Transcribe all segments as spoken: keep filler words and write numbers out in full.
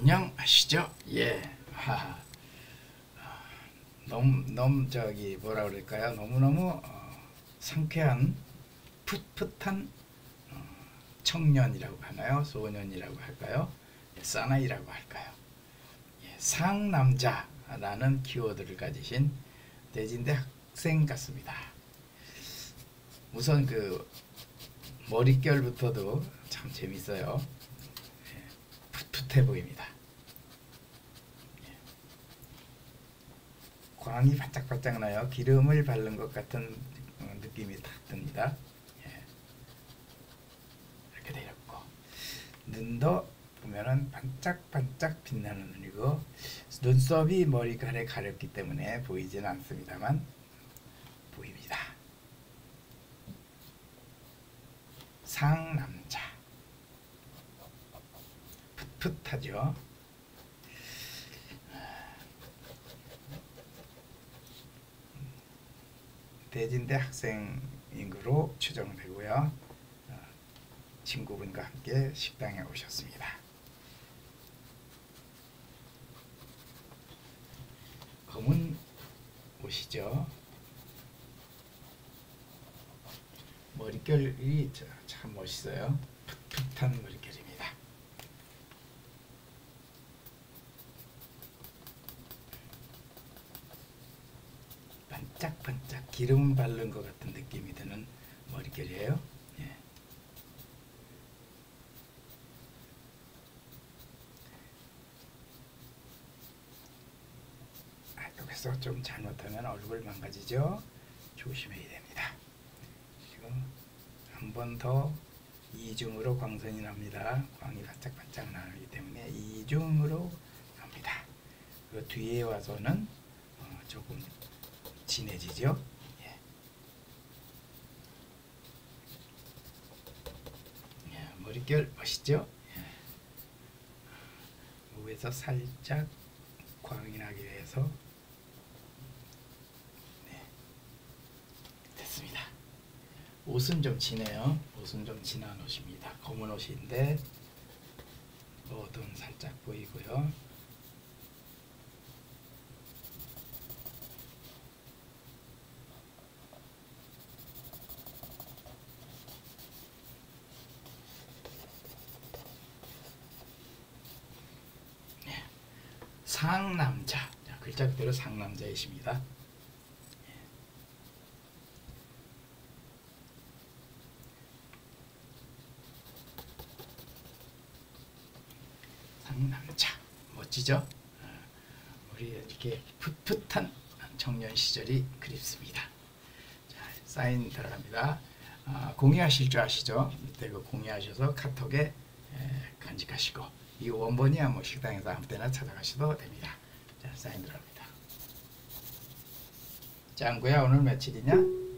안녕하시죠? 예. 하하. 너무 너무 저기 뭐라 그럴까요? 너무너무 어, 상쾌한 풋풋한 어, 청년이라고 하나요? 소년이라고 할까요? 예, 사나이라고 할까요? 예, 상남자라는 키워드를 가지신 대진대 학생 같습니다. 우선 그 머릿결부터도 참 재밌어요. 예, 풋풋해 보입니다. 광이 바짝바짝 나요. 기름을 바른 것 같은 느낌이 딱 듭니다. 예. 이렇게 되어 있고, 눈도 보면은 반짝반짝 빛나는 눈이고, 눈썹이 머리카락에 가렸기 때문에 보이지는 않습니다만 보입니다. 상남자, 풋풋하죠. 대진대 학생인으로 추정되고요. 어, 친구분과 함께 식당에 오셨습니다. 검은 옷이죠. 머릿결이 참 멋있어요. 풋풋한 머릿결입니다. 반짝반짝 기름 바른 것 같은 느낌이 드는 머릿결이에요. 예. 아, 여기서 좀 잘못하면 얼굴 망가지죠. 조심해야 됩니다. 그리고 한 번 더 이중으로 광선이 납니다. 광이 반짝반짝 나기 때문에 이중으로 납니다. 그 뒤에 와서는 어, 조금 진해지죠. 예. 예, 머릿결 멋있죠. 예. 위에서 살짝 광이 나기 위해서 네. 됐습니다. 옷은 좀 진해요. 옷은 좀 진한 옷입니다. 검은 옷인데 어두운 살짝 보이고요. 상남자, 글자 그대로 상남자이십니다. 상남자 멋지죠? 우리 이렇게 풋풋한 청년 시절이 그립습니다. 자, 사인 들어갑니다. 아, 공유하실 줄 아시죠? 이때 그 공유하셔서 카톡에 에, 간직하시고, 이 원본이야 뭐 식당에서 아무 때나 찾아가셔도 됩니다. 자, 사인 들어갑니다. 짱구야, 오늘 며칠이냐?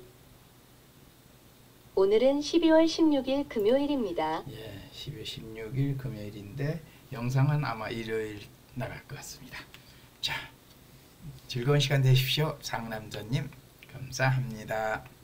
오늘은 십이월 십육일 금요일입니다. 예, 십이월 십육일 금요일인데 영상은 아마 일요일 나갈 것 같습니다. 자, 즐거운 시간 되십시오. 상남자님 감사합니다.